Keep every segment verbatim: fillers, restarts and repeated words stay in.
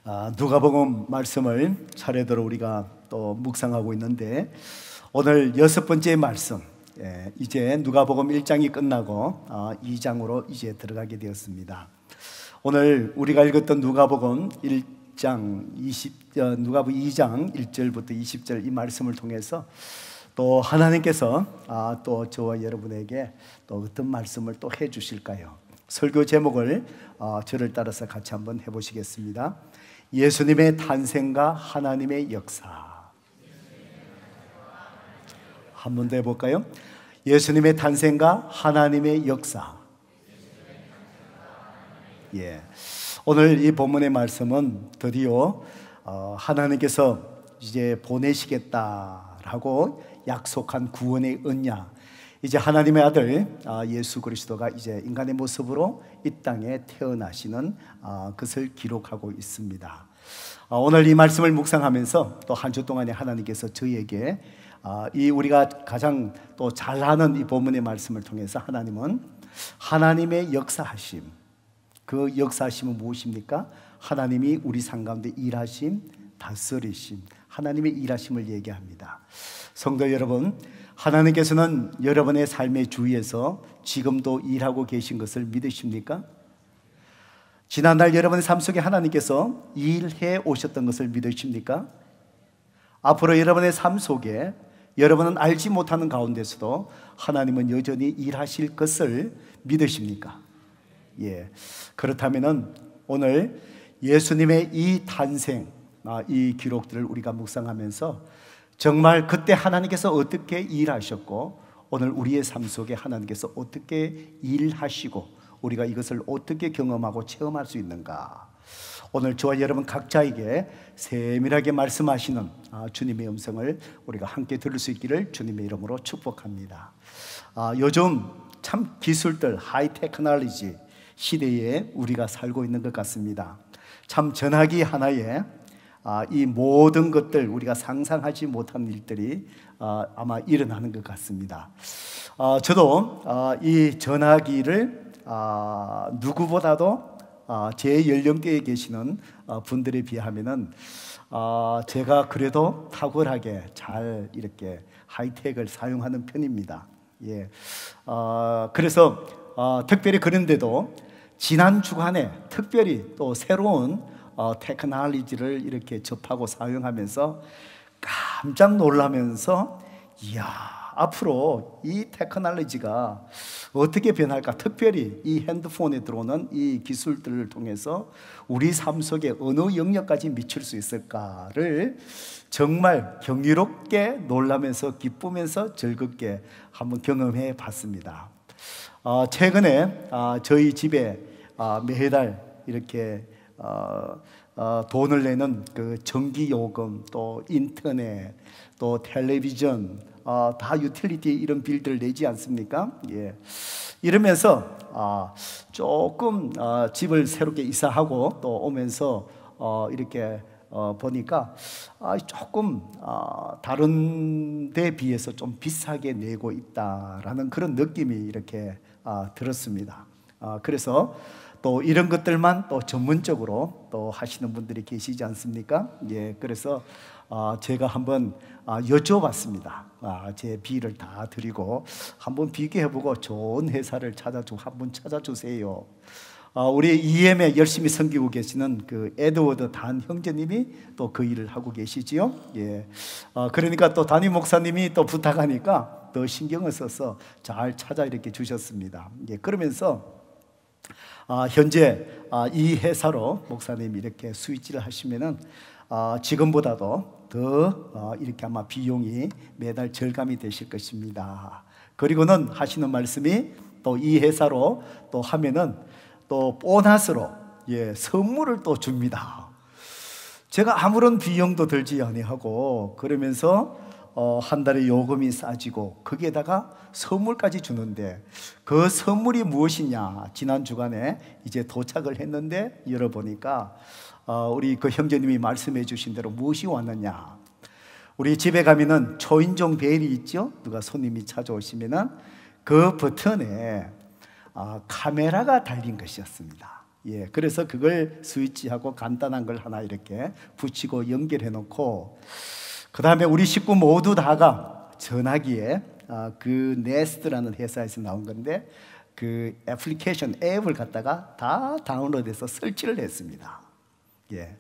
아, 누가복음 말씀을 차례대로 우리가 또 묵상하고 있는데, 오늘 여섯 번째 말씀, 예, 이제 누가복음 일 장이 끝나고 아, 이 장으로 이제 들어가게 되었습니다. 오늘 우리가 읽었던 누가복음 일 장 이십, 어, 누가복음 이 장 일 절부터 이십 절 이 말씀을 통해서 또 하나님께서 아, 또 저와 여러분에게 또 어떤 말씀을 또 해주실까요? 설교 제목을 어, 저를 따라서 같이 한번 해보시겠습니다. 예수님의 탄생과 하나님의 역사. 한 번 더 해볼까요? 예수님의 탄생과 하나님의 역사. 예. 오늘 이 본문의 말씀은 드디어 어, 하나님께서 이제 보내시겠다라고 약속한 구원의 언약, 이제 하나님의 아들 예수 그리스도가 이제 인간의 모습으로 이 땅에 태어나시는 것을 기록하고 있습니다. 오늘 이 말씀을 묵상하면서 또 한 주 동안에 하나님께서 저희에게 이 우리가 가장 또 잘 아는 이 본문의 말씀을 통해서 하나님은 하나님의 역사하심, 그 역사하심은 무엇입니까? 하나님이 우리 삶 가운데 일하심, 다스리심, 하나님의 일하심을 얘기합니다. 성도 여러분, 하나님께서는 여러분의 삶의 주위에서 지금도 일하고 계신 것을 믿으십니까? 지난날 여러분의 삶 속에 하나님께서 일해 오셨던 것을 믿으십니까? 앞으로 여러분의 삶 속에 여러분은 알지 못하는 가운데서도 하나님은 여전히 일하실 것을 믿으십니까? 예. 그렇다면은 오늘 예수님의 이 탄생, 이 기록들을 우리가 묵상하면서 정말 그때 하나님께서 어떻게 일하셨고 오늘 우리의 삶 속에 하나님께서 어떻게 일하시고 우리가 이것을 어떻게 경험하고 체험할 수 있는가, 오늘 저와 여러분 각자에게 세밀하게 말씀하시는 주님의 음성을 우리가 함께 들을 수 있기를 주님의 이름으로 축복합니다. 요즘 참 기술들, 하이테크놀로지 시대에 우리가 살고 있는 것 같습니다. 참 전화기 하나에 아, 이 모든 것들, 우리가 상상하지 못한 일들이 아, 아마 일어나는 것 같습니다. 아, 저도 아, 이 전화기를 아, 누구보다도 아, 제 연령대에 계시는 아, 분들에 비하면은 아, 제가 그래도 탁월하게 잘 이렇게 하이텍을 사용하는 편입니다. 예. 아, 그래서 아, 특별히 그런데도 지난 주간에 특별히 또 새로운 어, 테크놀로지를 이렇게 접하고 사용하면서 깜짝 놀라면서, 이야, 앞으로 이 테크놀로지가 어떻게 변할까? 특별히 이 핸드폰에 들어오는 이 기술들을 통해서 우리 삶 속에 어느 영역까지 미칠 수 있을까를 정말 경이롭게 놀라면서 기쁘면서 즐겁게 한번 경험해 봤습니다. 어, 최근에 어, 저희 집에 어, 매달 이렇게 어, 어, 돈을 내는 그 전기요금, 또 인터넷, 또 텔레비전, 어, 다 유틸리티 이런 빌들을 내지 않습니까? 예. 이러면서 어, 조금 어, 집을 새롭게 이사하고 또 오면서 어, 이렇게 어, 보니까 아, 조금 어, 다른 데 비해서 좀 비싸게 내고 있다라는 그런 느낌이 이렇게 어, 들었습니다. 어, 그래서 또 이런 것들만 또 전문적으로 또 하시는 분들이 계시지 않습니까? 예, 그래서 어, 제가 한번 어, 여쭤봤습니다. 아, 제 비를 다 드리고 한번 비교해보고 좋은 회사를 찾아주 한번 찾아주세요. 어, 우리 이엠에 열심히 섬기고 계시는 그 에드워드 단 형제님이 또 그 일을 하고 계시지요. 예, 어, 그러니까 또 담임 목사님이 또 부탁하니까 더 신경을 써서 잘 찾아 이렇게 주셨습니다. 예, 그러면서 아, 현재 아, 이 회사로 목사님이 이렇게 스위치를 하시면은 아, 지금보다도 더 아, 이렇게 아마 비용이 매달 절감이 되실 것입니다. 그리고는 하시는 말씀이 또 이 회사로 또 하면은 또 보너스로 예, 선물을 또 줍니다. 제가 아무런 비용도 들지 아니하고 그러면서 어, 한 달에 요금이 싸지고 거기에다가 선물까지 주는데, 그 선물이 무엇이냐? 지난 주간에 이제 도착을 했는데 열어보니까 어, 우리 그 형제님이 말씀해 주신 대로 무엇이 왔느냐? 우리 집에 가면은 초인종 벨이 있죠? 누가 손님이 찾아오시면은 그 버튼에 어, 카메라가 달린 것이었습니다. 예, 그래서 그걸 스위치하고 간단한 걸 하나 이렇게 붙이고 연결해 놓고, 그 다음에 우리 식구 모두 다가 전화기에 아, 그 네스트라는 회사에서 나온 건데 그 애플리케이션 앱을 갖다가 다 다운로드해서 설치를 했습니다. 예.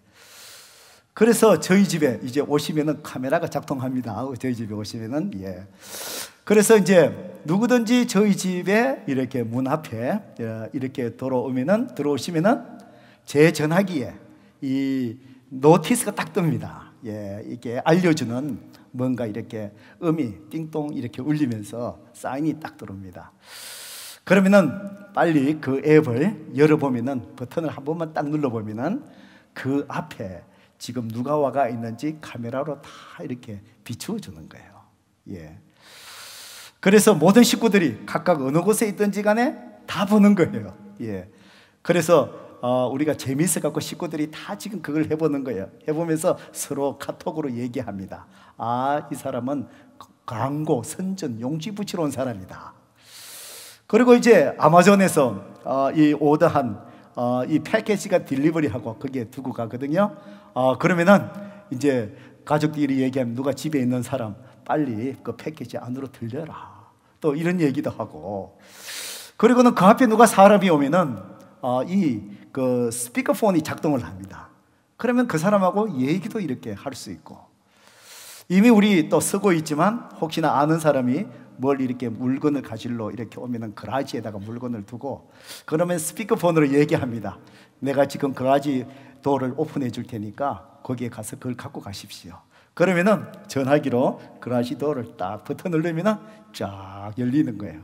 그래서 저희 집에 이제 오시면은 카메라가 작동합니다. 저희 집에 오시면은 예. 그래서 이제 누구든지 저희 집에 이렇게 문 앞에 이렇게 들어오면은 들어오시면은 제 전화기에 이 노티스가 딱 뜹니다. 예, 이게 알려주는 뭔가 이렇게 음이 띵동 이렇게 울리면서 사인이 딱 들어옵니다. 그러면은 빨리 그 앱을 열어보면은 버튼을 한 번만 딱 눌러보면은 그 앞에 지금 누가 와가 있는지 카메라로 다 이렇게 비추어 주는 거예요. 예. 그래서 모든 식구들이 각각 어느 곳에 있든지 간에 다 보는 거예요. 예. 그래서 어, 우리가 재미있어 갖고 식구들이 다 지금 그걸 해보는 거예요. 해보면서 서로 카톡으로 얘기합니다. 아, 이 사람은 광고, 선전, 용지 붙이러 온 사람이다. 그리고 이제 아마존에서 어, 이 오더한 어, 이 패키지가 딜리버리하고 거기에 두고 가거든요. 어, 그러면은 이제 가족들이 얘기하면 누가 집에 있는 사람 빨리 그 패키지 안으로 들려라. 또 이런 얘기도 하고. 그리고는 그 앞에 누가 사람이 오면은 어, 이 그 스피커폰이 작동을 합니다. 그러면 그 사람하고 얘기도 이렇게 할 수 있고. 이미 우리 또 쓰고 있지만 혹시나 아는 사람이 뭘 이렇게 물건을 가지러 이렇게 오면은 그라지에다가 물건을 두고 그러면 스피커폰으로 얘기합니다. 내가 지금 그라지 도어를 오픈해 줄 테니까 거기에 가서 그걸 갖고 가십시오. 그러면은 전화기로 그라지 도어를 딱 버튼 누르면은 쫙 열리는 거예요.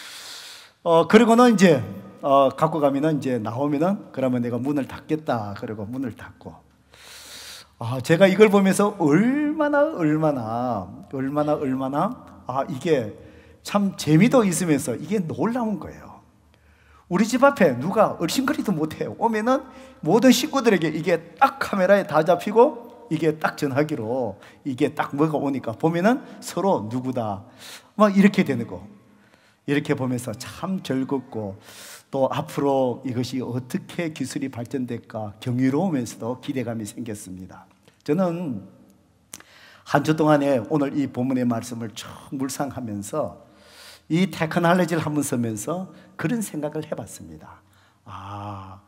어 그리고는 이제 어 갖고 가면은 이제 나오면은 그러면 내가 문을 닫겠다. 그리고 문을 닫고. 아, 제가 이걸 보면서 얼마나 얼마나 얼마나 얼마나 아, 이게 참 재미도 있으면서 이게 놀라운 거예요. 우리 집 앞에 누가 얼씬거리도 못해요. 오면은 모든 식구들에게 이게 딱 카메라에 다 잡히고 이게 딱 전화기로 이게 딱 뭐가 오니까 보면은 서로 누구다 막 이렇게 되는 거. 이렇게 보면서 참 즐겁고 또 앞으로 이것이 어떻게 기술이 발전될까 경이로우면서도 기대감이 생겼습니다. 저는 한 주 동안에 오늘 이 본문의 말씀을 쭉 묵상하면서 이 테크놀로지를 한번 쓰면서 그런 생각을 해봤습니다. 아,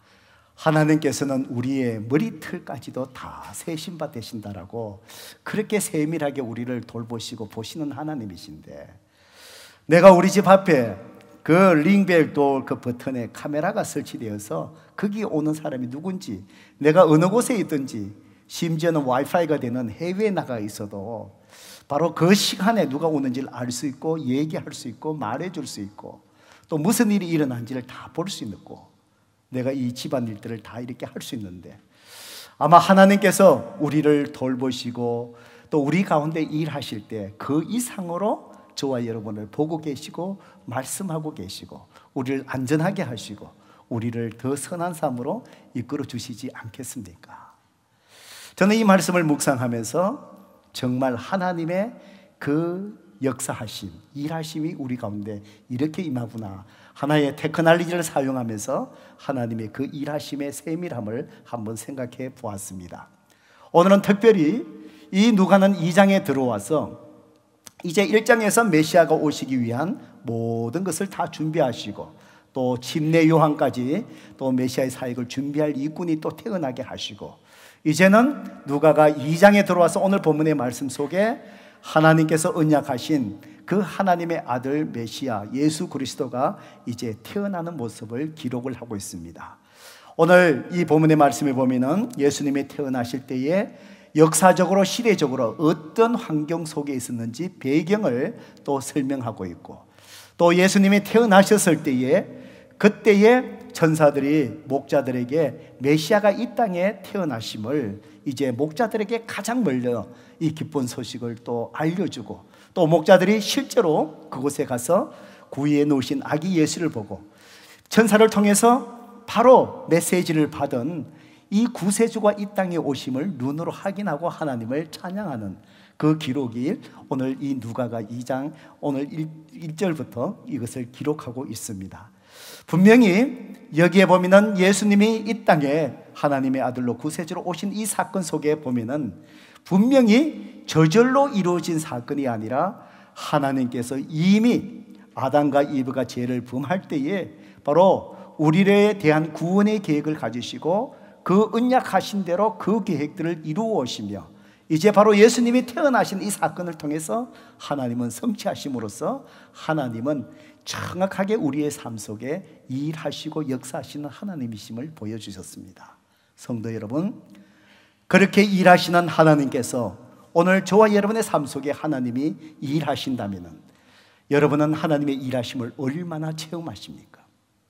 하나님께서는 우리의 머리털까지도 다 세신 바 되신다라고 그렇게 세밀하게 우리를 돌보시고 보시는 하나님이신데 내가 우리 집 앞에 그 링벨 돌 그 버튼에 카메라가 설치되어서 거기 오는 사람이 누군지 내가 어느 곳에 있든지 심지어는 와이파이가 되는 해외에 나가 있어도 바로 그 시간에 누가 오는지를 알 수 있고 얘기할 수 있고 말해줄 수 있고 또 무슨 일이 일어난지를 다 볼 수 있고 내가 이 집안일들을 다 이렇게 할 수 있는데 아마 하나님께서 우리를 돌보시고 또 우리 가운데 일하실 때 그 이상으로 저와 여러분을 보고 계시고 말씀하고 계시고 우리를 안전하게 하시고 우리를 더 선한 삶으로 이끌어 주시지 않겠습니까? 저는 이 말씀을 묵상하면서 정말 하나님의 그 역사하심, 일하심이 우리 가운데 이렇게 임하구나. 하나의 테크놀로지를 사용하면서 하나님의 그 일하심의 세밀함을 한번 생각해 보았습니다. 오늘은 특별히 이 누가는 이 장에 들어와서 이제 일 장에서 메시아가 오시기 위한 모든 것을 다 준비하시고 또 침례 요한까지 또 메시아의 사역을 준비할 일꾼이 또 태어나게 하시고 이제는 누가가 이 장에 들어와서 오늘 본문의 말씀 속에 하나님께서 언약하신 그 하나님의 아들 메시아 예수 그리스도가 이제 태어나는 모습을 기록을 하고 있습니다. 오늘 이 본문의 말씀에 보면은 예수님이 태어나실 때에 역사적으로 시대적으로 어떤 환경 속에 있었는지 배경을 또 설명하고 있고 또 예수님이 태어나셨을 때에 그때의 천사들이 목자들에게 메시아가 이 땅에 태어나심을 이제 목자들에게 가장 먼저 이 기쁜 소식을 또 알려주고 또 목자들이 실제로 그곳에 가서 구유에 놓으신 아기 예수를 보고 천사를 통해서 바로 메시지를 받은 이 구세주가 이 땅에 오심을 눈으로 확인하고 하나님을 찬양하는 그 기록이 오늘 이 누가가 이 장 오늘 일 절부터 이것을 기록하고 있습니다. 분명히 여기에 보면은 예수님이 이 땅에 하나님의 아들로 구세주로 오신 이 사건 속에 보면은 분명히 저절로 이루어진 사건이 아니라 하나님께서 이미 아담과 이브가 죄를 범할 때에 바로 우리에 대한 구원의 계획을 가지시고 그 언약하신 대로 그 계획들을 이루어 오시며 이제 바로 예수님이 태어나신 이 사건을 통해서 하나님은 성취하심으로써 하나님은 정확하게 우리의 삶 속에 일하시고 역사하시는 하나님이심을 보여주셨습니다. 성도 여러분, 그렇게 일하시는 하나님께서 오늘 저와 여러분의 삶 속에 하나님이 일하신다면 여러분은 하나님의 일하심을 얼마나 체험하십니까?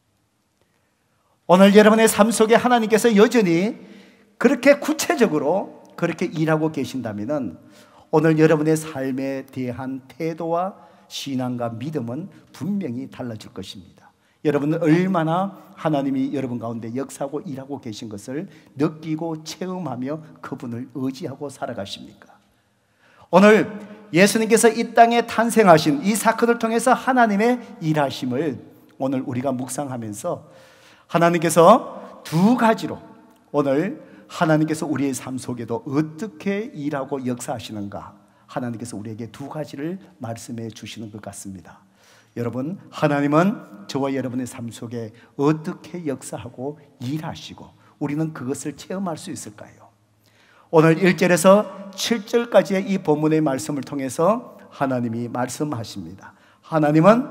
오늘 여러분의 삶 속에 하나님께서 여전히 그렇게 구체적으로 그렇게 일하고 계신다면 오늘 여러분의 삶에 대한 태도와 신앙과 믿음은 분명히 달라질 것입니다. 여러분은 얼마나 하나님이 여러분 가운데 역사하고 일하고 계신 것을 느끼고 체험하며 그분을 의지하고 살아가십니까? 오늘 예수님께서 이 땅에 탄생하신 이 사건을 통해서 하나님의 일하심을 오늘 우리가 묵상하면서 하나님께서 두 가지로 오늘 하나님께서 우리의 삶 속에도 어떻게 일하고 역사하시는가 하나님께서 우리에게 두 가지를 말씀해 주시는 것 같습니다. 여러분, 하나님은 저와 여러분의 삶 속에 어떻게 역사하고 일하시고 우리는 그것을 체험할 수 있을까요? 오늘 일 절에서 칠 절까지의 이 본문의 말씀을 통해서 하나님이 말씀하십니다. 하나님은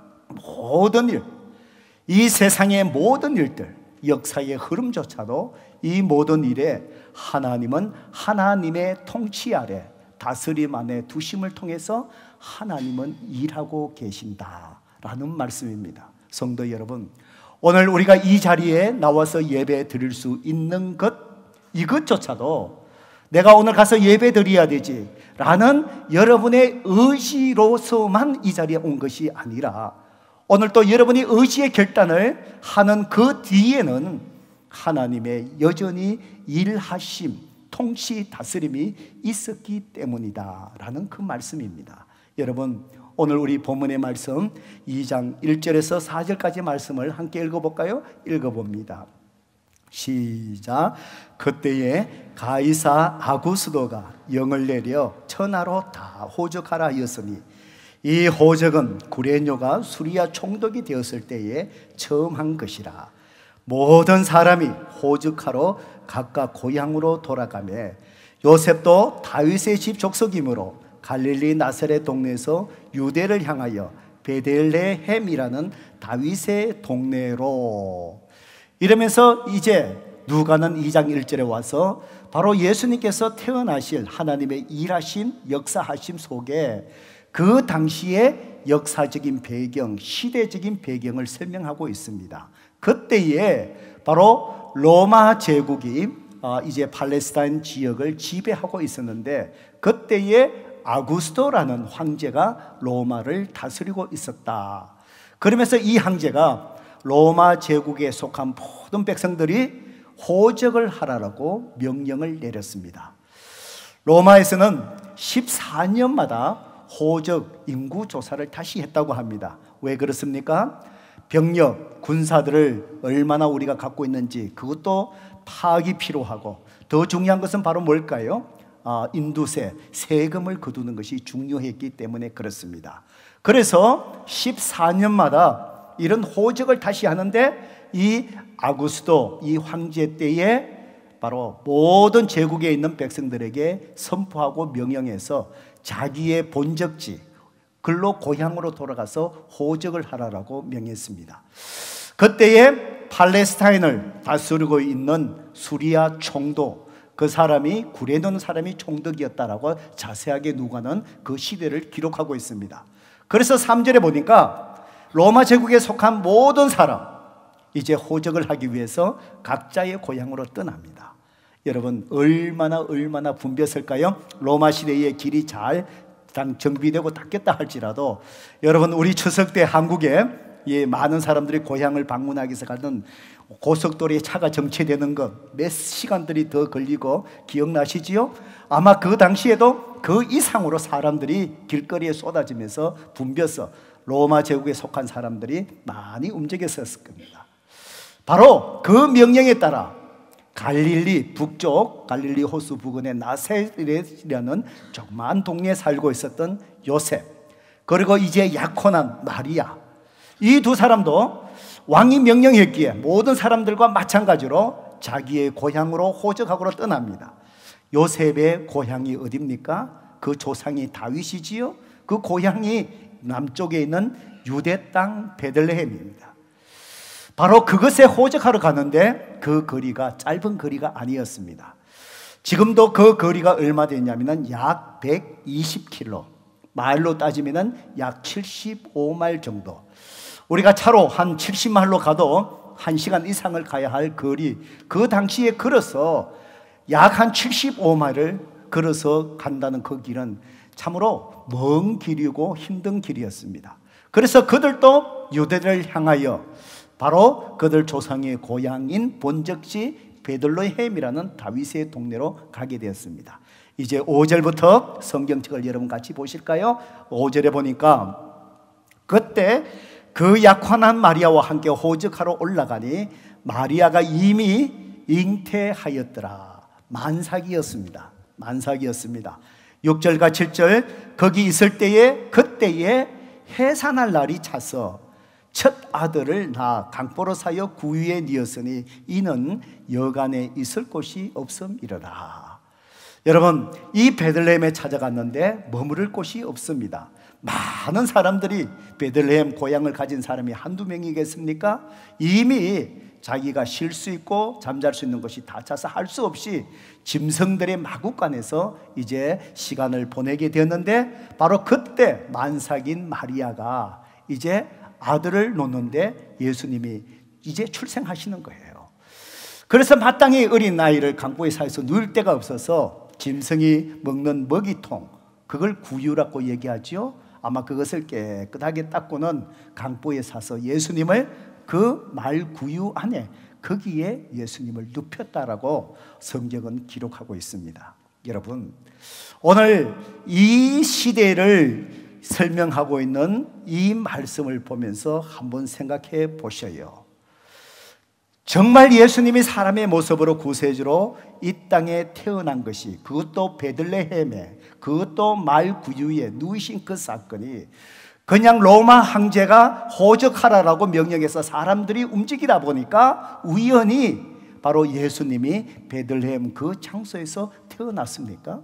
모든 일, 이 세상의 모든 일들, 역사의 흐름조차도 이 모든 일에 하나님은 하나님의 통치 아래 다스림 안에 두심을 통해서 하나님은 일하고 계신다라는 말씀입니다. 성도 여러분, 오늘 우리가 이 자리에 나와서 예배 드릴 수 있는 것, 이것조차도 내가 오늘 가서 예배 드려야 되지 라는 여러분의 의지로서만 이 자리에 온 것이 아니라 오늘 또 여러분이 의지의 결단을 하는 그 뒤에는 하나님의 여전히 일하심, 통치, 다스림이 있었기 때문이다 라는 그 말씀입니다. 여러분, 오늘 우리 본문의 말씀 이 장 일 절에서 사 절까지 말씀을 함께 읽어볼까요? 읽어봅니다. 시작. 그때에 가이사 아구스도가 영을 내려 천하로 다 호적하라 하였으니 이 호적은 구레뇨가 수리아 총독이 되었을 때에 처음 한 것이라. 모든 사람이 호적하러 각각 고향으로 돌아가며 요셉도 다윗의 집 족속이므로 갈릴리 나사렛 동네에서 유대를 향하여 베들레헴이라는 다윗의 동네로. 이러면서 이제 누가는 이 장 일 절에 와서 바로 예수님께서 태어나실 하나님의 일하심, 역사하심 속에 그 당시의 역사적인 배경, 시대적인 배경을 설명하고 있습니다. 그때에 바로 로마 제국이 이제 팔레스타인 지역을 지배하고 있었는데 그때에 아구스토라는 황제가 로마를 다스리고 있었다. 그러면서 이 황제가 로마 제국에 속한 모든 백성들이 호적을 하라고 명령을 내렸습니다. 로마에서는 십사 년마다 호적 인구 조사를 다시 했다고 합니다. 왜 그렇습니까? 병력, 군사들을 얼마나 우리가 갖고 있는지 그것도 파악이 필요하고 더 중요한 것은 바로 뭘까요? 아, 인두세, 세금을 거두는 것이 중요했기 때문에 그렇습니다. 그래서 십사 년마다 이런 호적을 다시 하는데 이 아구스도, 이 황제 때에 바로 모든 제국에 있는 백성들에게 선포하고 명령해서 자기의 본적지, 글로 고향으로 돌아가서 호적을 하라라고 명했습니다. 그때에 팔레스타인을 다스리고 있는 수리아 총독, 그 사람이 구레노 사람이 총독이었다라고 자세하게 누가는 그 시대를 기록하고 있습니다. 그래서 삼 절에 보니까 로마 제국에 속한 모든 사람 이제 호적을 하기 위해서 각자의 고향으로 떠납니다. 여러분, 얼마나 얼마나 붐볐을까요? 로마 시대의 길이 잘 정비되고 닦였다 할지라도 여러분, 우리 추석 때 한국에 예, 많은 사람들이 고향을 방문하기 위해서 가는 고속도로에 차가 정체되는 것 몇 시간들이 더 걸리고 기억나시지요? 아마 그 당시에도 그 이상으로 사람들이 길거리에 쏟아지면서 붐벼서 로마 제국에 속한 사람들이 많이 움직였었을 겁니다. 바로 그 명령에 따라 갈릴리 북쪽, 갈릴리 호수 부근의 나세렛이라는 조그마한 동네에 살고 있었던 요셉, 그리고 이제 약혼한 마리아, 이 두 사람도 왕이 명령했기에 모든 사람들과 마찬가지로 자기의 고향으로 호적하고로 떠납니다. 요셉의 고향이 어디입니까? 그 조상이 다윗이지요. 그 고향이 남쪽에 있는 유대 땅 베들레헴입니다. 바로 그것에 호적하러 가는데 그 거리가 짧은 거리가 아니었습니다. 지금도 그 거리가 얼마 되냐면 약 백이십 킬로미터, 마일로 따지면 약 칠십오 마일 정도. 우리가 차로 한 칠십 마일로 가도 한 시간 이상을 가야 할 거리, 그 당시에 걸어서 약 한 칠십오 마일을 걸어서 간다는 그 길은 참으로 먼 길이고 힘든 길이었습니다. 그래서 그들도 유대를 향하여 바로 그들 조상의 고향인 본적지 베들레헴이라는 다윗의 동네로 가게 되었습니다. 이제 오 절부터 성경책을 여러분 같이 보실까요? 오 절에 보니까 그때 그 약혼한 마리아와 함께 호적하러 올라가니 마리아가 이미 잉태하였더라. 만삭이었습니다. 만삭이었습니다. 육 절과 칠 절, 거기 있을 때에 그때에 해산할 날이 차서 첫 아들을 낳아 강보로 사여 구유에 뉘었으니 이는 여간에 있을 곳이 없음이로라. 여러분, 이 베들레헴에 찾아갔는데 머무를 곳이 없습니다. 많은 사람들이 베들레헴 고향을 가진 사람이 한두 명이겠습니까? 이미 자기가 쉴 수 있고 잠잘 수 있는 것이 다 차서 할 수 없이 짐승들의 마구간에서 이제 시간을 보내게 되었는데, 바로 그때 만삭인 마리아가 이제 아들을 놓는데 예수님이 이제 출생하시는 거예요. 그래서 마땅히 어린 나이를 강보에 사서 누울 데가 없어서 짐승이 먹는 먹이통, 그걸 구유라고 얘기하죠. 아마 그것을 깨끗하게 닦고는 강보에 사서 예수님을 그 말 구유 안에 거기에 예수님을 눕혔다라고 성경은 기록하고 있습니다. 여러분, 오늘 이 시대를 설명하고 있는 이 말씀을 보면서 한번 생각해 보셔요. 정말 예수님이 사람의 모습으로 구세주로 이 땅에 태어난 것이, 그것도 베들레헴에, 그것도 말 구유에 누이신 그 사건이 그냥 로마 황제가 호적하라라고 명령해서 사람들이 움직이다 보니까 우연히 바로 예수님이 베들레헴 그 장소에서 태어났습니까?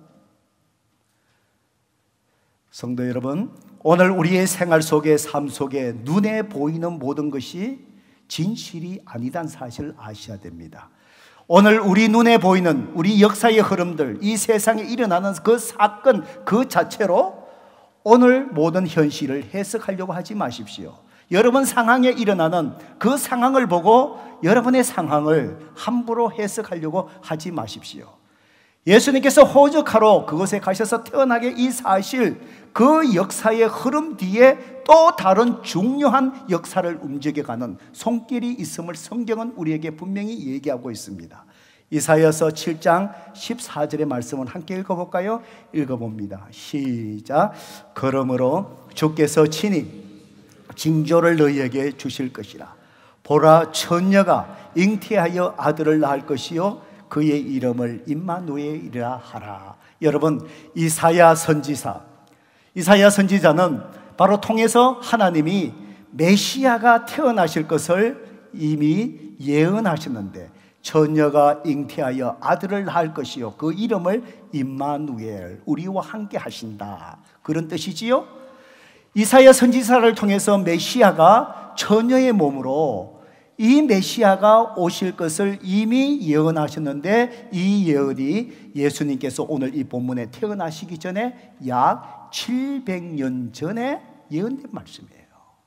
성도 여러분, 오늘 우리의 생활 속에, 삶 속에 눈에 보이는 모든 것이 진실이 아니란 사실을 아셔야 됩니다. 오늘 우리 눈에 보이는 우리 역사의 흐름들, 이 세상에 일어나는 그 사건 그 자체로 오늘 모든 현실을 해석하려고 하지 마십시오. 여러분 상황에 일어나는 그 상황을 보고 여러분의 상황을 함부로 해석하려고 하지 마십시오. 예수님께서 호적하러 그곳에 가셔서 태어나게 이 사실, 그 역사의 흐름 뒤에 또 다른 중요한 역사를 움직여가는 손길이 있음을 성경은 우리에게 분명히 얘기하고 있습니다. 이사야서 칠 장 십사 절의 말씀을 함께 읽어볼까요? 읽어봅니다. 시작. 그러므로 주께서 친히 징조를 너희에게 주실 것이라. 보라, 처녀가 잉태하여 아들을 낳을 것이요 그의 이름을 임마누엘이라 하라. 여러분, 이사야 선지사, 이사야 선지자는 바로 통해서 하나님이 메시아가 태어나실 것을 이미 예언하셨는데, 처녀가 잉태하여 아들을 낳을 것이요 그 이름을 임마누엘, 우리와 함께 하신다, 그런 뜻이지요. 이사야 선지사를 통해서 메시아가 처녀의 몸으로 이 메시아가 오실 것을 이미 예언하셨는데, 이 예언이 예수님께서 오늘 이 본문에 태어나시기 전에 약 칠백 년 전에 예언된 말씀이에요.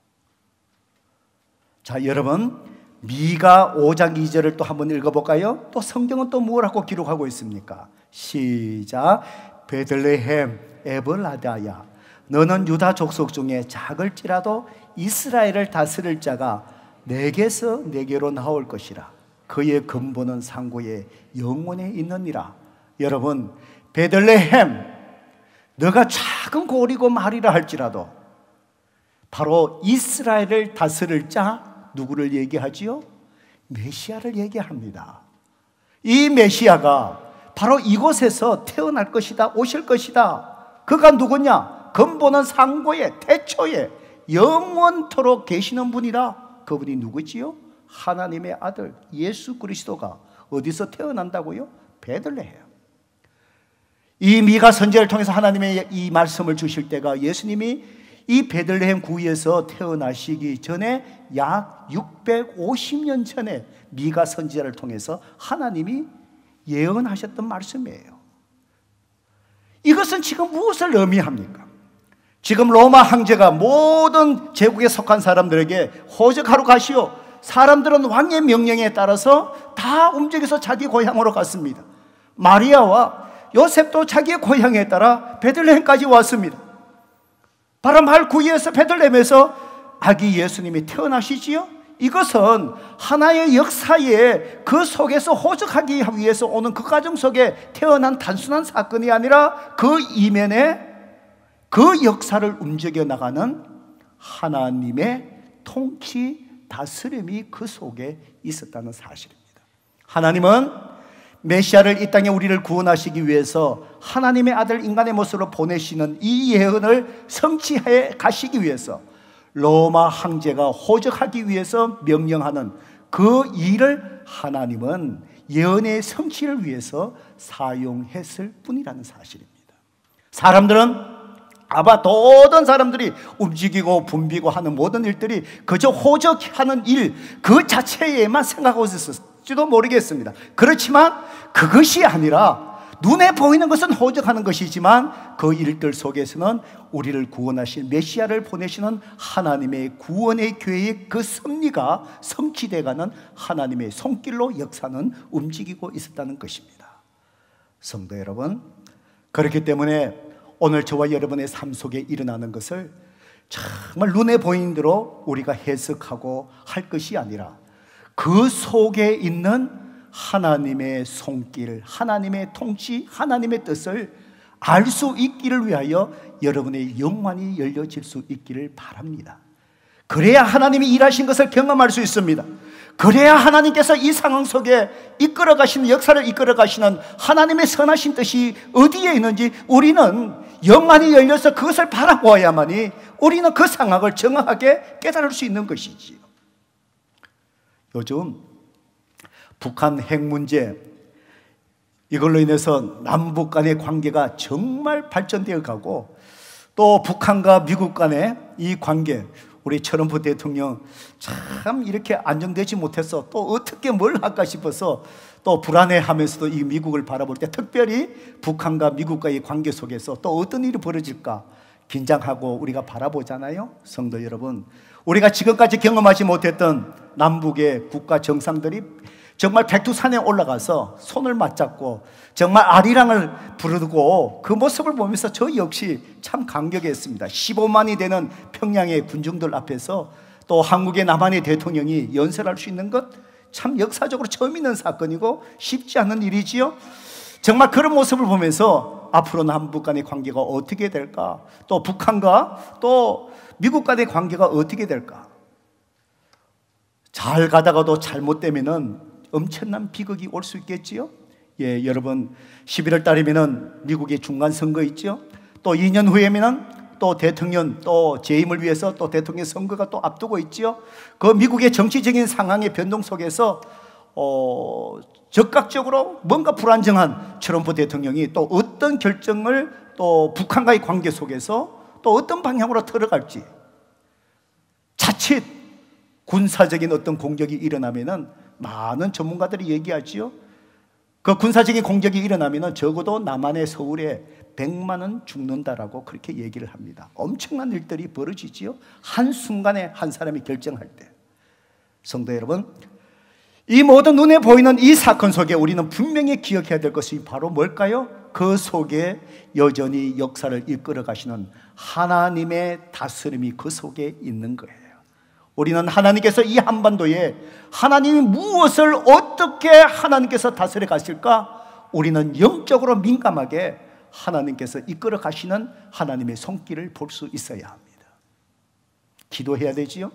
자, 여러분, 미가 오 장 이 절을 또 한번 읽어볼까요? 또 성경은 또 무엇라고 기록하고 있습니까? 시작. 베들레헴 에브라다야, 너는 유다 족속 중에 작을지라도 이스라엘을 다스릴 자가 내게서 내게로 나올 것이라. 그의 근본은 상고의 영원에 있느니라. 여러분, 베들레헴, 너가 작은 고리고 말이라 할지라도 바로 이스라엘을 다스릴 자, 누구를 얘기하지요? 메시아를 얘기합니다. 이 메시아가 바로 이곳에서 태어날 것이다, 오실 것이다. 그가 누구냐? 근본은 상고에, 태초에 영원토록 계시는 분이라. 그분이 누구지요? 하나님의 아들 예수 그리스도가 어디서 태어난다고요? 베들레헴. 이 미가 선지자를 통해서 하나님의 이 말씀을 주실 때가 예수님이 이 베들레헴 구에서 태어나시기 전에 약 육백오십 년 전에 미가 선지자를 통해서 하나님이 예언하셨던 말씀이에요. 이것은 지금 무엇을 의미합니까? 지금 로마 황제가 모든 제국에 속한 사람들에게 호적하러 가시오. 사람들은 왕의 명령에 따라서 다 움직여서 자기 고향으로 갔습니다. 마리아와 요셉도 자기의 고향에 따라 베들레헴까지 왔습니다. 바로 말 구이에서 베들레헴에서 아기 예수님이 태어나시지요. 이것은 하나의 역사에 그 속에서 호적하기 위해서 오는 그 과정 속에 태어난 단순한 사건이 아니라 그 이면에 그 역사를 움직여 나가는 하나님의 통치, 다스림이 그 속에 있었다는 사실입니다. 하나님은 메시아를 이 땅에 우리를 구원하시기 위해서 하나님의 아들 인간의 모습으로 보내시는 이 예언을 성취해 가시기 위해서 로마 황제가 호적하기 위해서 명령하는 그 일을 하나님은 예언의 성취를 위해서 사용했을 뿐이라는 사실입니다. 사람들은 아마 모든 사람들이 움직이고 붐비고 하는 모든 일들이 그저 호적하는 일 그 자체에만 생각하고 있었을지도 모르겠습니다. 그렇지만 그것이 아니라 눈에 보이는 것은 호적하는 것이지만 그 일들 속에서는 우리를 구원하실 메시아를 보내시는 하나님의 구원의 계획, 그 섭리가 성취되어가는 하나님의 손길로 역사는 움직이고 있었다는 것입니다. 성도 여러분, 그렇기 때문에 오늘 저와 여러분의 삶 속에 일어나는 것을 정말 눈에 보이는 대로 우리가 해석하고 할 것이 아니라 그 속에 있는 하나님의 손길, 하나님의 통치, 하나님의 뜻을 알 수 있기를 위하여 여러분의 영혼이 열려질 수 있기를 바랍니다. 그래야 하나님이 일하신 것을 경험할 수 있습니다. 그래야 하나님께서 이 상황 속에 이끌어 가시는, 역사를 이끌어 가시는 하나님의 선하신 뜻이 어디에 있는지 우리는 영안이 열려서 그것을 바라보아야만이 우리는 그 상황을 정확하게 깨달을 수 있는 것이지요. 요즘 북한 핵 문제, 이걸로 인해서 남북 간의 관계가 정말 발전되어 가고, 또 북한과 미국 간의 이 관계, 우리 트럼프 대통령 참 이렇게 안정되지 못해서 또 어떻게 뭘 할까 싶어서 또 불안해하면서도 이 미국을 바라볼 때 특별히 북한과 미국과의 관계 속에서 또 어떤 일이 벌어질까 긴장하고 우리가 바라보잖아요. 성도 여러분, 우리가 지금까지 경험하지 못했던 남북의 국가 정상들이 정말 백두산에 올라가서 손을 맞잡고 정말 아리랑을 부르고 그 모습을 보면서 저 역시 참 감격했습니다. 십오만이 되는 평양의 군중들 앞에서 또 한국의 남한의 대통령이 연설할 수 있는 것, 참 역사적으로 처음 있는 사건이고 쉽지 않은 일이지요. 정말 그런 모습을 보면서 앞으로 남북 간의 관계가 어떻게 될까, 또 북한과 또 미국 간의 관계가 어떻게 될까. 잘 가다가도 잘못되면은 엄청난 비극이 올 수 있겠지요. 예, 여러분, 십일월 달이면은 미국의 중간 선거 있죠. 또 이 년 후에면은 또 대통령 또 재임을 위해서 또 대통령 선거가 또 앞두고 있지요. 그 미국의 정치적인 상황의 변동 속에서 어, 적극적으로 뭔가 불안정한 트럼프 대통령이 또 어떤 결정을 또 북한과의 관계 속에서 또 어떤 방향으로 들어갈지, 자칫 군사적인 어떤 공격이 일어나면은 많은 전문가들이 얘기하지요. 그 군사적인 공격이 일어나면 적어도 남한의 서울에 백만은 죽는다라고 그렇게 얘기를 합니다. 엄청난 일들이 벌어지지요. 한순간에 한 사람이 결정할 때. 성도 여러분, 이 모든 눈에 보이는 이 사건 속에 우리는 분명히 기억해야 될 것이 바로 뭘까요? 그 속에 여전히 역사를 이끌어 가시는 하나님의 다스림이 그 속에 있는 거예요. 우리는 하나님께서 이 한반도에 하나님이 무엇을 어떻게 하나님께서 다스려 가실까? 우리는 영적으로 민감하게 하나님께서 이끌어 가시는 하나님의 손길을 볼 수 있어야 합니다. 기도해야 되지요.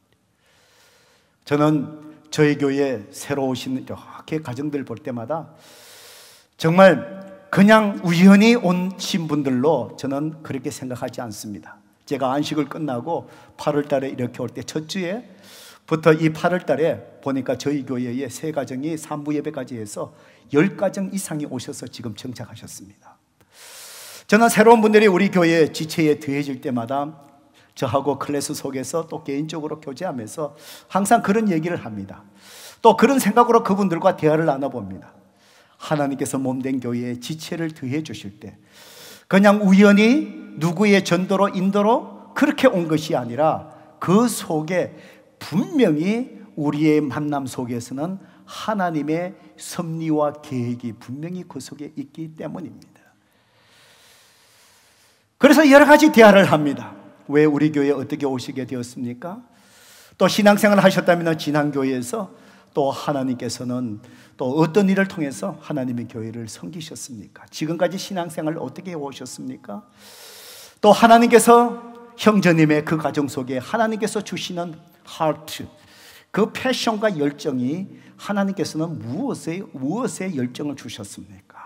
저는 저희 교회 새로 오신 이렇게 가정들 볼 때마다 정말 그냥 우연히 오신 분들로 저는 그렇게 생각하지 않습니다. 제가 안식을 끝나고 팔월 달에 이렇게 올 때 첫 주에부터 이 팔월 달에 보니까 저희 교회에 세 가정이 삼부 예배까지 해서 열 가정 이상이 오셔서 지금 정착하셨습니다. 저는 새로운 분들이 우리 교회 지체에 더해질 때마다 저하고 클래스 속에서 또 개인적으로 교제하면서 항상 그런 얘기를 합니다. 또 그런 생각으로 그분들과 대화를 나눠봅니다. 하나님께서 몸된 교회에 지체를 더해 주실 때 그냥 우연히 누구의 전도로 인도로 그렇게 온 것이 아니라 그 속에 분명히 우리의 만남 속에서는 하나님의 섭리와 계획이 분명히 그 속에 있기 때문입니다. 그래서 여러 가지 대화를 합니다. 왜 우리 교회에 어떻게 오시게 되었습니까? 또 신앙생활을 하셨다면 지난 교회에서 또 하나님께서는 또 어떤 일을 통해서 하나님의 교회를 섬기셨습니까? 지금까지 신앙생활을 어떻게 오셨습니까? 또 하나님께서 형제님의 그 가정 속에 하나님께서 주시는 하트, 그 패션과 열정이 하나님께서는 무엇에, 무엇에 열정을 주셨습니까?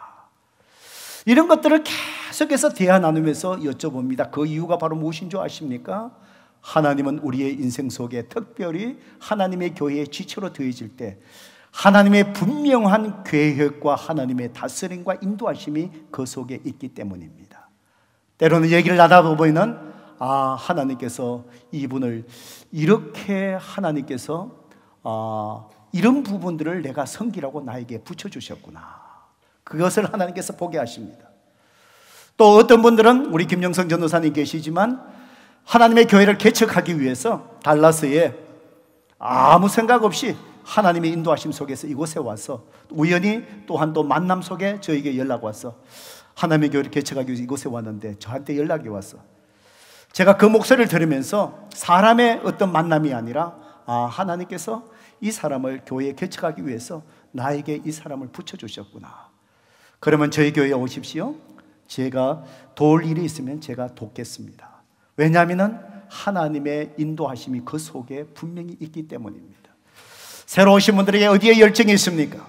이런 것들을 계속해서 대화 나누면서 여쭤봅니다. 그 이유가 바로 무엇인 줄 아십니까? 하나님은 우리의 인생 속에 특별히 하나님의 교회의 지체로 더해질 때 하나님의 분명한 계획과 하나님의 다스림과 인도하심이 그 속에 있기 때문입니다. 때로는 얘기를 나누다 보면 아, 하나님께서 이분을 이렇게 하나님께서 아, 이런 부분들을 내가 섬기라고 나에게 붙여주셨구나. 그것을 하나님께서 보게 하십니다. 또 어떤 분들은 우리 김영성 전도사님 계시지만 하나님의 교회를 개척하기 위해서 달라스에 아무 생각 없이 하나님의 인도하심 속에서 이곳에 와서 우연히 또한 또 만남 속에 저에게 연락 와서 하나님의 교회를 개척하기 위해서 이곳에 왔는데 저한테 연락이 왔어. 제가 그 목소리를 들으면서 사람의 어떤 만남이 아니라 아, 하나님께서 이 사람을 교회에 개척하기 위해서 나에게 이 사람을 붙여주셨구나. 그러면 저희 교회에 오십시오. 제가 도울 일이 있으면 제가 돕겠습니다. 왜냐하면 하나님의 인도하심이 그 속에 분명히 있기 때문입니다. 새로 오신 분들에게 어디에 열정이 있습니까?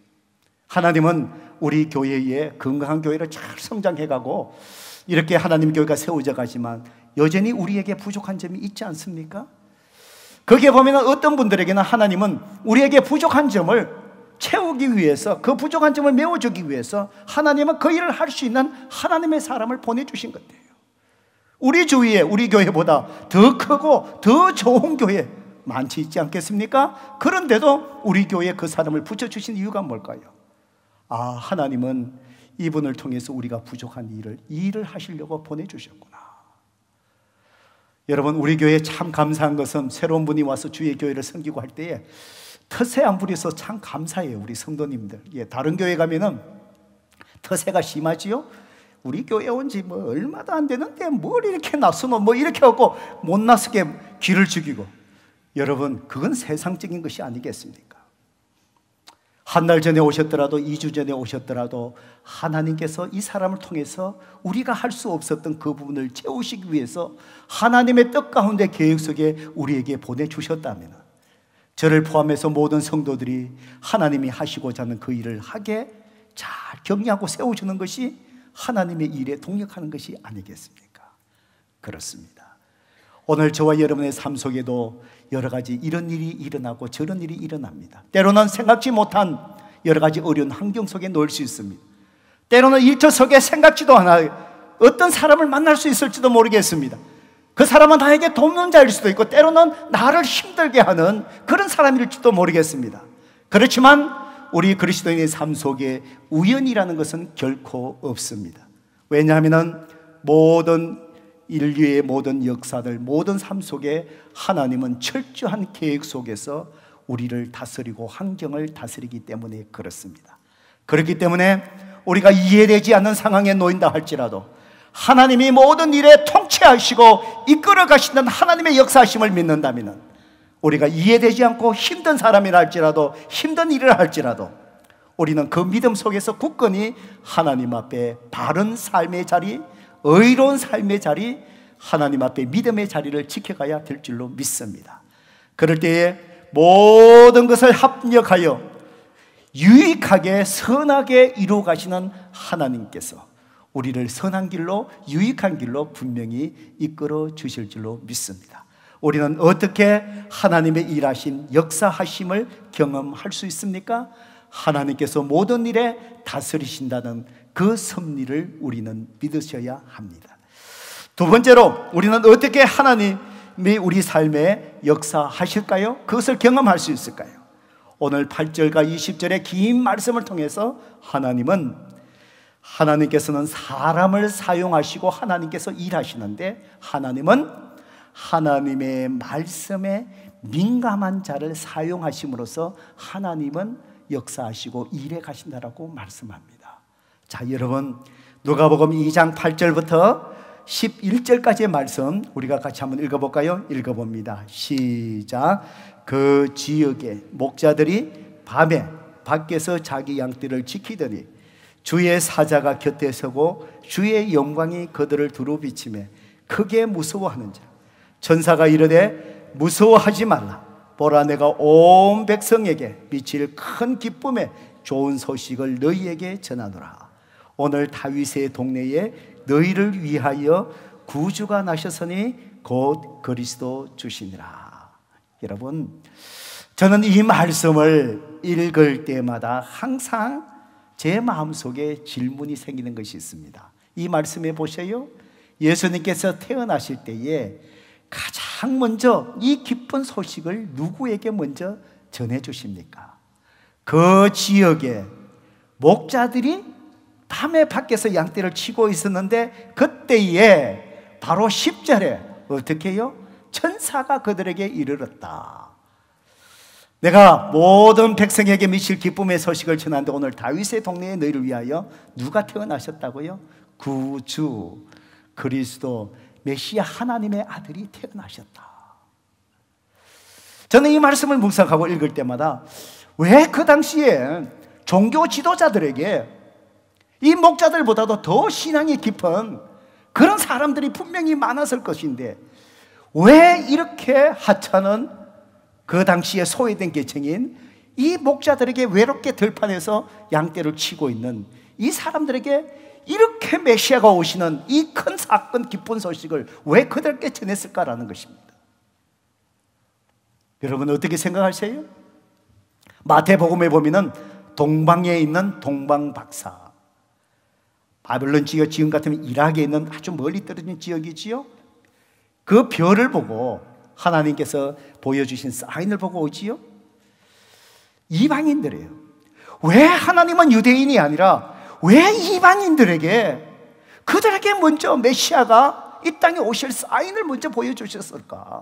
하나님은 우리 교회에 건강한 교회를 잘 성장해가고 이렇게 하나님 교회가 세워져 가지만 여전히 우리에게 부족한 점이 있지 않습니까? 거기에 보면 어떤 분들에게는 하나님은 우리에게 부족한 점을 채우기 위해서, 그 부족한 점을 메워주기 위해서 하나님은 그 일을 할 수 있는 하나님의 사람을 보내주신 것 같아요. 우리 주위에 우리 교회보다 더 크고 더 좋은 교회 많지 있지 않겠습니까? 그런데도 우리 교회에 그 사람을 붙여주신 이유가 뭘까요? 아, 하나님은 이분을 통해서 우리가 부족한 일을 이 일을 하시려고 보내주셨구나. 여러분, 우리 교회에 참 감사한 것은 새로운 분이 와서 주의 교회를 섬기고 할 때에 텃세 안 부려서 참 감사해요. 우리 성도님들. 예, 다른 교회 가면은 텃세가 심하지요. 우리 교회 온 지 뭐 얼마도 안 되는데 뭘 이렇게 나서노 뭐 이렇게 하고 못 나서게 귀를 죽이고. 여러분, 그건 세상적인 것이 아니겠습니까? 한 달 전에 오셨더라도 이 주 전에 오셨더라도 하나님께서 이 사람을 통해서 우리가 할 수 없었던 그 부분을 채우시기 위해서 하나님의 뜻 가운데 계획 속에 우리에게 보내주셨다면 저를 포함해서 모든 성도들이 하나님이 하시고자 하는 그 일을 하게 잘 격려하고 세워주는 것이 하나님의 일에 동력하는 것이 아니겠습니까? 그렇습니다. 오늘 저와 여러분의 삶 속에도 여러 가지 이런 일이 일어나고 저런 일이 일어납니다. 때로는 생각지 못한 여러 가지 어려운 환경 속에 놓일 수 있습니다. 때로는 일터 속에 생각지도 않아요. 어떤 사람을 만날 수 있을지도 모르겠습니다. 그 사람은 나에게 돕는 자일 수도 있고 때로는 나를 힘들게 하는 그런 사람일지도 모르겠습니다. 그렇지만 우리 그리스도인의 삶 속에 우연이라는 것은 결코 없습니다. 왜냐하면 모든 인류의 모든 역사들, 모든 삶 속에 하나님은 철저한 계획 속에서 우리를 다스리고 환경을 다스리기 때문에 그렇습니다. 그렇기 때문에 우리가 이해되지 않는 상황에 놓인다 할지라도 하나님이 모든 일에 통치하시고 이끌어 가시는 하나님의 역사하심을 믿는다면 우리가 이해되지 않고 힘든 사람이라 할지라도 힘든 일을 할지라도 우리는 그 믿음 속에서 굳건히 하나님 앞에 바른 삶의 자리, 의로운 삶의 자리, 하나님 앞에 믿음의 자리를 지켜가야 될 줄로 믿습니다. 그럴 때에 모든 것을 합력하여 유익하게 선하게 이루어 가시는 하나님께서 우리를 선한 길로, 유익한 길로 분명히 이끌어 주실 줄로 믿습니다. 우리는 어떻게 하나님의 일하신 역사하심을 경험할 수 있습니까? 하나님께서 모든 일에 다스리신다는 그 섭리를 우리는 믿으셔야 합니다. 두 번째로 우리는 어떻게 하나님이 우리 삶에 역사하실까요? 그것을 경험할 수 있을까요? 오늘 팔 절과 이십 절의 긴 말씀을 통해서 하나님은 하나님께서는 사람을 사용하시고 하나님께서 일하시는데 하나님은 하나님의 말씀에 민감한 자를 사용하심으로써 하나님은 역사하시고 일해 가신다라고 말씀합니다. 자, 여러분 누가복음 이 장 팔 절부터 십일 절까지의 말씀 우리가 같이 한번 읽어볼까요? 읽어봅니다. 시작. 그 지역에 목자들이 밤에 밖에서 자기 양떼를 지키더니 주의 사자가 곁에 서고 주의 영광이 그들을 두루 비치며 크게 무서워하는 자. 천사가 이르되 무서워하지 말라. 보라, 내가 온 백성에게 미칠 큰 기쁨의 좋은 소식을 너희에게 전하노라. 오늘 다윗의 동네에 너희를 위하여 구주가 나셨으니 곧 그리스도 주시니라. 여러분, 저는 이 말씀을 읽을 때마다 항상 제 마음속에 질문이 생기는 것이 있습니다. 이 말씀에 보세요. 예수님께서 태어나실 때에 가장 먼저 이 기쁜 소식을 누구에게 먼저 전해주십니까? 그 지역에 목자들이 밤에 밖에서 양떼를 치고 있었는데 그때에 바로 십 절에 어떻게 해요? 천사가 그들에게 이르렀다. 내가 모든 백성에게 미칠 기쁨의 소식을 전하는데 오늘 다윗의 동네에 너희를 위하여 누가 태어나셨다고요? 구주 그리스도 메시아 하나님의 아들이 태어나셨다. 저는 이 말씀을 묵상하고 읽을 때마다 왜 그 당시에 종교 지도자들에게 이 목자들보다도 더 신앙이 깊은 그런 사람들이 분명히 많았을 것인데 왜 이렇게 하찮은 그 당시에 소외된 계층인 이 목자들에게 외롭게 들판에서 양떼를 치고 있는 이 사람들에게 이렇게 메시아가 오시는 이 큰 사건, 기쁜 소식을 왜 그들께 전했을까라는 것입니다. 여러분 어떻게 생각하세요? 마태복음에 보면은 동방에 있는 동방박사, 바벨론 지역 지금 같으면 이락에 있는 아주 멀리 떨어진 지역이지요. 그 별을 보고 하나님께서 보여주신 사인을 보고 오지요. 이방인들이에요. 왜 하나님은 유대인이 아니라 왜 이방인들에게 그들에게 먼저 메시아가 이 땅에 오실 사인을 먼저 보여주셨을까?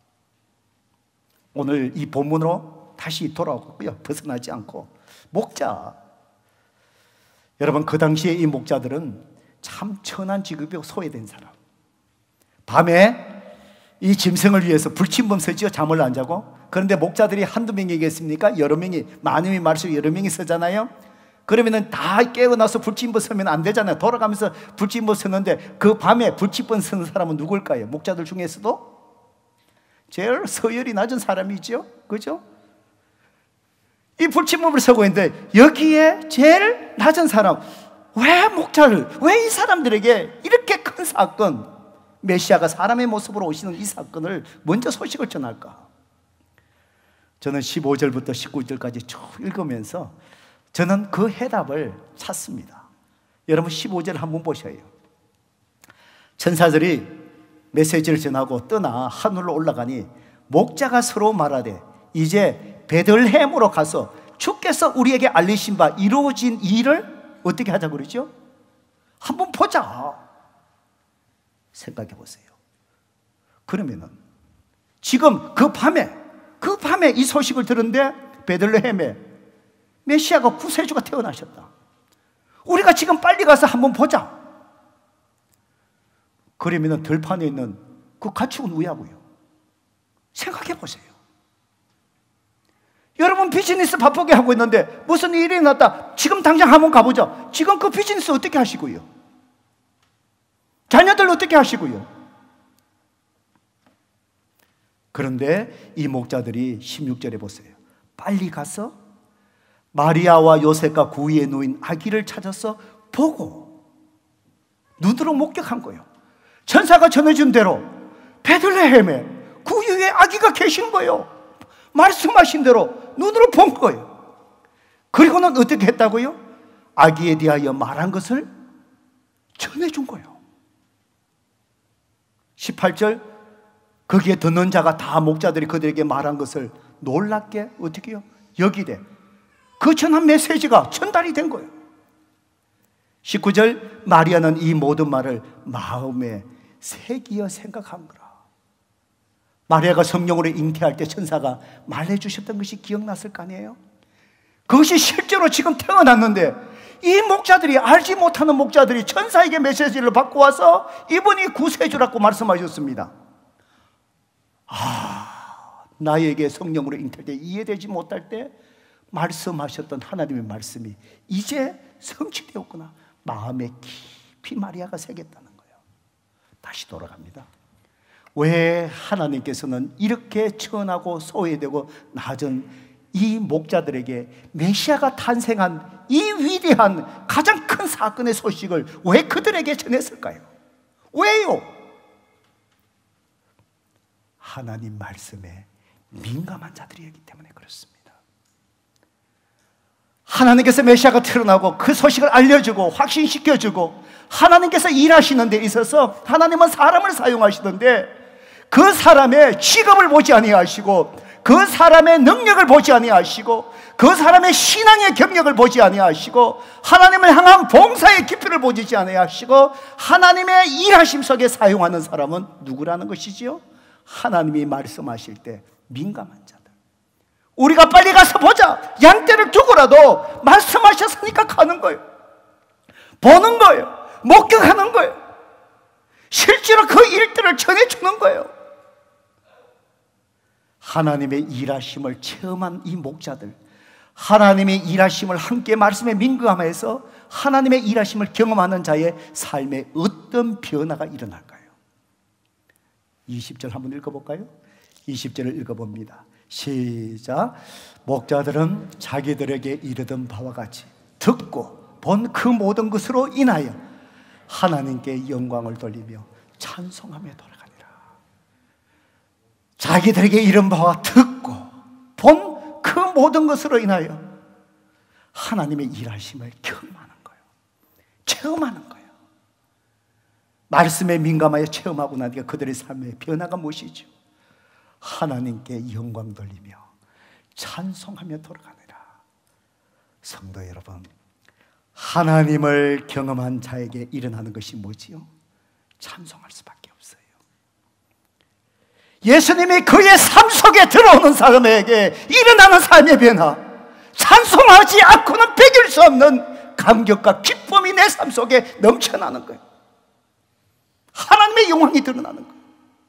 오늘 이 본문으로 다시 돌아오고요. 벗어나지 않고 목자. 여러분 그 당시에 이 목자들은 참 천한 직업이고 소외된 사람. 밤에 이 짐승을 위해서 불침범 서지요. 잠을 안 자고. 그런데 목자들이 한두 명이겠습니까? 여러 명이, 많으면 말수록 여러 명이 서잖아요. 그러면은 다 깨어나서 불침범 서면 안 되잖아요. 돌아가면서 불침범 서는데 그 밤에 불침범 서는 사람은 누굴까요? 목자들 중에서도 제일 서열이 낮은 사람이죠. 그죠? 이 불침범을 서고 있는데 여기에 제일 낮은 사람, 왜 목자를, 왜 이 사람들에게 이렇게 큰 사건, 메시아가 사람의 모습으로 오시는 이 사건을 먼저 소식을 전할까? 저는 십오 절부터 십구 절까지 쭉 읽으면서 저는 그 해답을 찾습니다. 여러분 십오 절 한번 보셔요. 천사들이 메시지를 전하고 떠나 하늘로 올라가니 목자가 서로 말하되 이제 베들레헴으로 가서 주께서 우리에게 알리신 바 이루어진 일을 어떻게 하자고 그러죠? 한번 보자. 생각해 보세요. 그러면은 지금 그 밤에 그 밤에 이 소식을 들은데 베들레헴에 메시아가 구세주가 태어나셨다. 우리가 지금 빨리 가서 한번 보자. 그러면은 들판에 있는 그 가축은 왜하고요? 생각해 보세요. 여러분 비즈니스 바쁘게 하고 있는데 무슨 일이 났다. 지금 당장 한번 가보자. 지금 그 비즈니스 어떻게 하시고요? 자녀들 어떻게 하시고요? 그런데 이 목자들이 십육 절에 보세요. 빨리 가서 마리아와 요셉과 그 위에 누인 아기를 찾아서 보고 눈으로 목격한 거예요. 천사가 전해준 대로 베들레헴에 그 위에 아기가 계신 거예요. 말씀하신 대로 눈으로 본 거예요. 그리고는 어떻게 했다고요? 아기에 대하여 말한 것을 전해준 거예요. 십팔 절, 거기에 듣는 자가 다 목자들이 그들에게 말한 것을 놀랍게 어떻게 해요? 여기되 그 전한 메시지가 전달이 된 거예요. 십구 절, 마리아는 이 모든 말을 마음에 새기어 생각한 거라. 마리아가 성령으로 잉태할 때 천사가 말해주셨던 것이 기억났을 거 아니에요? 그것이 실제로 지금 태어났는데 이 목자들이, 알지 못하는 목자들이 천사에게 메시지를 받고 와서 이분이 구세주라고 말씀하셨습니다. 아, 나에게 성령으로 잉태할 때 이해되지 못할 때 말씀하셨던 하나님의 말씀이 이제 성취되었구나. 마음에 깊이 마리아가 새겼다는 거예요. 다시 돌아갑니다. 왜 하나님께서는 이렇게 천하고 소외되고 낮은 이 목자들에게 메시아가 탄생한 이 위대한 가장 큰 사건의 소식을 왜 그들에게 전했을까요? 왜요? 하나님 말씀에 민감한 자들이었기 때문에 그렇습니다. 하나님께서 메시아가 태어나고 그 소식을 알려주고 확신시켜주고 하나님께서 일하시는 데 있어서 하나님은 사람을 사용하시던데 그 사람의 직업을 보지 아니하시고 그 사람의 능력을 보지 아니하시고 그 사람의 신앙의 경력을 보지 아니하시고 하나님을 향한 봉사의 깊이를 보지 아니하시고 하나님의 일하심 속에 사용하는 사람은 누구라는 것이지요? 하나님이 말씀하실 때 민감한 자들. 우리가 빨리 가서 보자. 양떼를 두고라도 말씀하셨으니까 가는 거예요. 보는 거예요. 목격하는 거예요. 실제로 그 일들을 전해주는 거예요. 하나님의 일하심을 체험한 이 목자들, 하나님의 일하심을 함께 말씀에 민감해서 하나님의 일하심을 경험하는 자의 삶에 어떤 변화가 일어날까요? 이십 절 한번 읽어볼까요? 이십 절을 읽어봅니다. 시작. 목자들은 자기들에게 이르던 바와 같이 듣고 본 그 모든 것으로 인하여 하나님께 영광을 돌리며 찬송하며 돌아가니라. 자기들에게 이른 바와 듣고 본 그 모든 것으로 인하여 하나님의 일하심을 경험하는 거예요. 체험하는 거예요. 말씀에 민감하여 체험하고 나니까 그들의 삶의 변화가 무엇이죠? 하나님께 영광 돌리며 찬송하며 돌아가니라. 성도 여러분, 하나님을 경험한 자에게 일어나는 것이 뭐지요? 찬송할 수밖에 없어요. 예수님이 그의 삶 속에 들어오는 사람에게 일어나는 삶의 변화, 찬송하지 않고는 배길 수 없는 감격과 기쁨이 내 삶 속에 넘쳐나는 거예요. 하나님의 영광이 드러나는 거예요.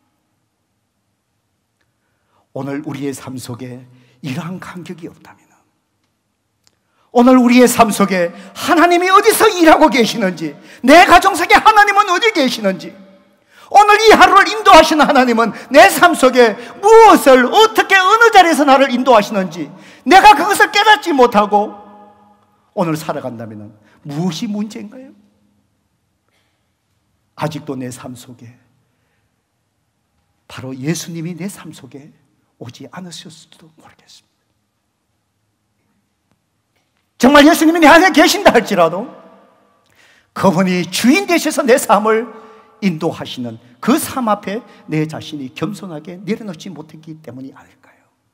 오늘 우리의 삶 속에 이러한 감격이 없다면, 오늘 우리의 삶 속에 하나님이 어디서 일하고 계시는지, 내 가정 속에 하나님은 어디 계시는지, 오늘 이 하루를 인도하시는 하나님은 내 삶 속에 무엇을 어떻게 어느 자리에서 나를 인도하시는지 내가 그것을 깨닫지 못하고 오늘 살아간다면 무엇이 문제인가요? 아직도 내 삶 속에 바로 예수님이 내 삶 속에 오지 않으셨을지도 모르겠습니다. 정말 예수님이 내 안에 계신다 할지라도 그분이 주인 되셔서 내 삶을 인도하시는 그 삶 앞에 내 자신이 겸손하게 내려놓지 못했기 때문이 아닐까요?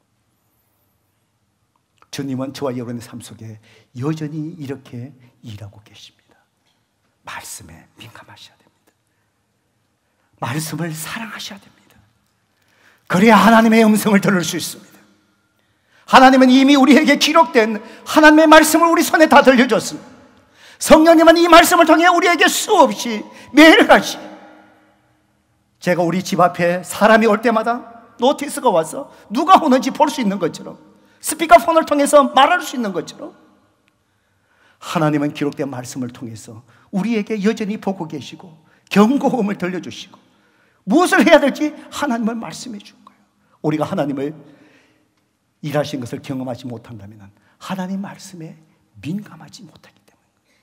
주님은 저와 여러분의 삶 속에 여전히 이렇게 일하고 계십니다. 말씀에 민감하셔야 됩니다. 말씀을 사랑하셔야 됩니다. 그래야 하나님의 음성을 들을 수 있습니다. 하나님은 이미 우리에게 기록된 하나님의 말씀을 우리 손에 다 들려줬습니다. 성령님은 이 말씀을 통해 우리에게 수없이 매일같이, 제가 우리 집 앞에 사람이 올 때마다 노티스가 와서 누가 오는지 볼 수 있는 것처럼, 스피커폰을 통해서 말할 수 있는 것처럼, 하나님은 기록된 말씀을 통해서 우리에게 여전히 보고 계시고 경고음을 들려주시고 무엇을 해야 될지 하나님을 말씀해 준 거예요. 우리가 하나님을 일하신 것을 경험하지 못한다면 하나님 말씀에 민감하지 못하기 때문입니다.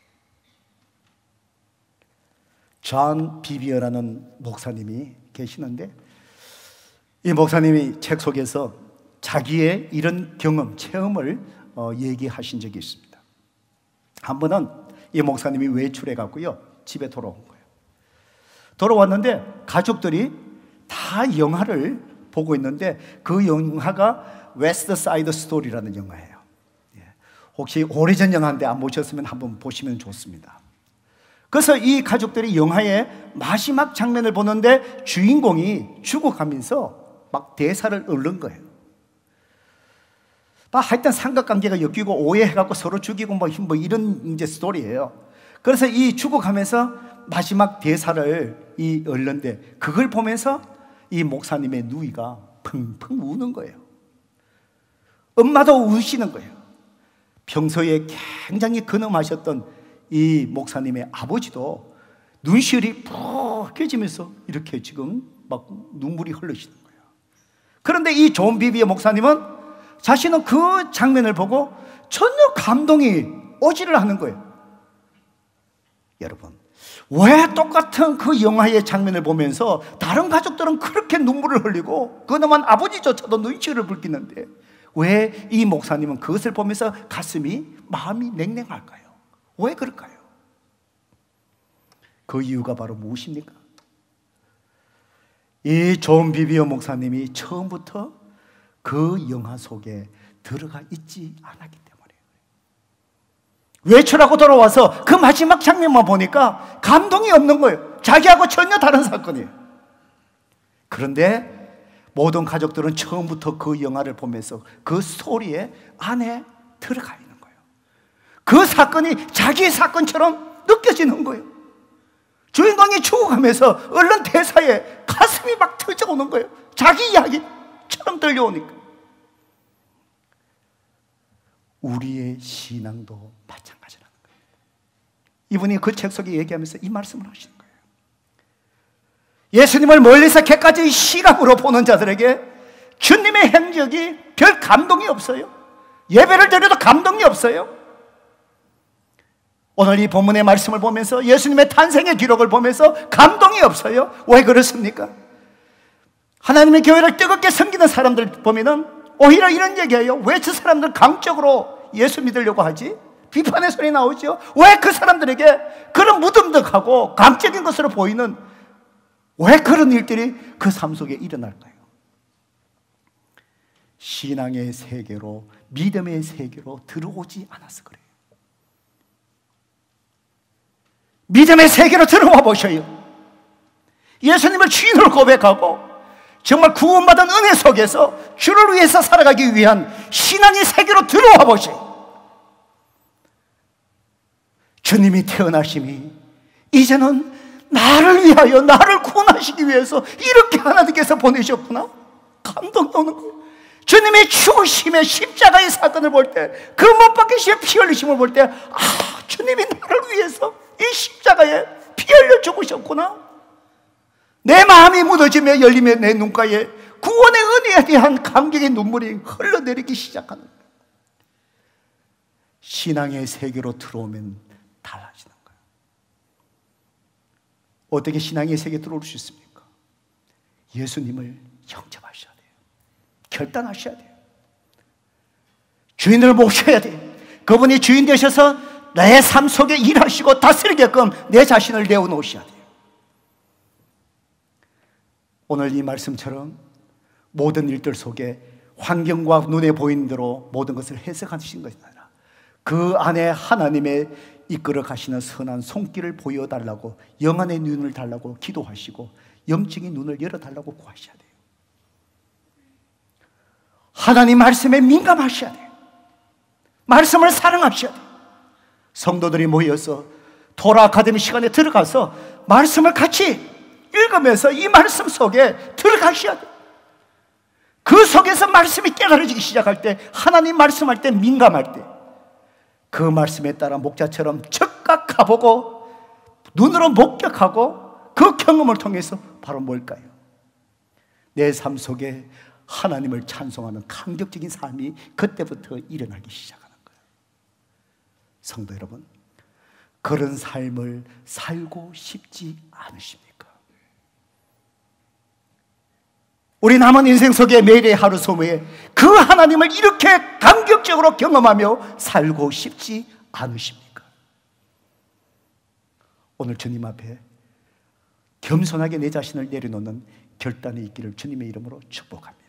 존 비비어라는 목사님이 계시는데, 이 목사님이 책 속에서 자기의 이런 경험, 체험을 어, 얘기하신 적이 있습니다. 한 번은 이 목사님이 외출해 갔고요, 집에 돌아온 거예요. 돌아왔는데 가족들이 다 영화를 보고 있는데, 그 영화가 웨스트 사이드 스토리라는 영화예요. 혹시 오래전 영화인데 안 보셨으면 한번 보시면 좋습니다. 그래서 이 가족들이 영화의 마지막 장면을 보는데 주인공이 죽어가면서 막 대사를 읊는 거예요. 막 하여튼 삼각관계가 엮이고 오해해갖고 서로 죽이고 뭐, 뭐 이런 이제 스토리예요. 그래서 이 죽어가면서 마지막 대사를 이 읊는데, 그걸 보면서 이 목사님의 누이가 펑펑 우는 거예요. 엄마도 우시는 거예요. 평소에 굉장히 근엄하셨던 이 목사님의 아버지도 눈시울이 푹해지면서 이렇게 지금 막 눈물이 흘러시는 거예요. 그런데 이 존 비비어 목사님은 자신은 그 장면을 보고 전혀 감동이 오지를 않는 거예요. 여러분, 왜 똑같은 그 영화의 장면을 보면서 다른 가족들은 그렇게 눈물을 흘리고 그놈한 아버지조차도 눈시울을 붉히는데 왜 이 목사님은 그것을 보면서 가슴이, 마음이 냉랭할까요? 왜 그럴까요? 그 이유가 바로 무엇입니까? 이 존 비비어 목사님이 처음부터 그 영화 속에 들어가 있지 않았기 때문이에요. 외출하고 돌아와서 그 마지막 장면만 보니까 감동이 없는 거예요. 자기하고 전혀 다른 사건이에요. 그런데 모든 가족들은 처음부터 그 영화를 보면서 그 스토리에 안에 들어가 있는 거예요. 그 사건이 자기의 사건처럼 느껴지는 거예요. 주인공이 죽어가면서 얼른 대사에 가슴이 막 터져오는 거예요. 자기 이야기처럼 들려오니까. 우리의 신앙도 마찬가지라는 거예요. 이분이 그 책 속에 얘기하면서 이 말씀을 하시는 거예요. 예수님을 멀리서 객관적인 시각으로 보는 자들에게 주님의 행적이 별 감동이 없어요. 예배를 드려도 감동이 없어요. 오늘 이 본문의 말씀을 보면서 예수님의 탄생의 기록을 보면서 감동이 없어요. 왜 그렇습니까? 하나님의 교회를 뜨겁게 섬기는 사람들 보면은 오히려 이런 얘기예요. 왜 저 사람들 강적으로 예수 믿으려고 하지? 비판의 소리 나오죠. 왜 그 사람들에게 그런 무덤덕하고 강적인 것으로 보이는, 왜 그런 일들이 그 삶 속에 일어날까요? 신앙의 세계로, 믿음의 세계로 들어오지 않아서 그래요. 믿음의 세계로 들어와 보셔요. 예수님을 주인으로 고백하고 정말 구원받은 은혜 속에서 주를 위해서 살아가기 위한 신앙의 세계로 들어와 보셔요. 주님이 태어나심이 이제는 나를 위하여, 나를 구원하시기 위해서 이렇게 하나님께서 보내셨구나. 감동이 오는 거예요. 주님의 죽으심의 십자가의 사건을 볼 때, 그 못 박히시의 피 흘리심을 볼 때, 아, 주님이 나를 위해서 이 십자가에 피 흘려 죽으셨구나. 내 마음이 무너지며 열리며 내 눈가에 구원의 은혜에 대한 감격의 눈물이 흘러내리기 시작하는 거예요. 신앙의 세계로 들어오면 달라지는 거예요. 어떻게 신앙의 세계에 들어올 수 있습니까? 예수님을 영접하셔야 돼요. 결단하셔야 돼요. 주인을 모셔야 돼요. 그분이 주인 되셔서 내 삶 속에 일하시고 다스리게끔 내 자신을 내어놓으셔야 돼요. 오늘 이 말씀처럼 모든 일들 속에 환경과 눈에 보이는 대로 모든 것을 해석하신 것이 아니라 그 안에 하나님의 이끌어 가시는 선한 손길을 보여달라고, 영안의 눈을 달라고 기도하시고 영적인 눈을 열어달라고 구하셔야 돼요. 하나님 말씀에 민감하셔야 돼요. 말씀을 사랑하셔야 돼요. 성도들이 모여서 토라 아카데미 시간에 들어가서 말씀을 같이 읽으면서 이 말씀 속에 들어가셔야 돼요. 그 속에서 말씀이 깨달아지기 시작할 때, 하나님 말씀할 때 민감할 때 그 말씀에 따라 목자처럼 즉각 가보고 눈으로 목격하고 그 경험을 통해서 바로 뭘까요? 내 삶 속에 하나님을 찬송하는 감격적인 삶이 그때부터 일어나기 시작하는 거예요. 성도 여러분, 그런 삶을 살고 싶지 않으십니까? 우리 남은 인생 속에 매일의 하루 소모에 그 하나님을 이렇게 감격적으로 경험하며 살고 싶지 않으십니까? 오늘 주님 앞에 겸손하게 내 자신을 내려놓는 결단이 있기를 주님의 이름으로 축복합니다.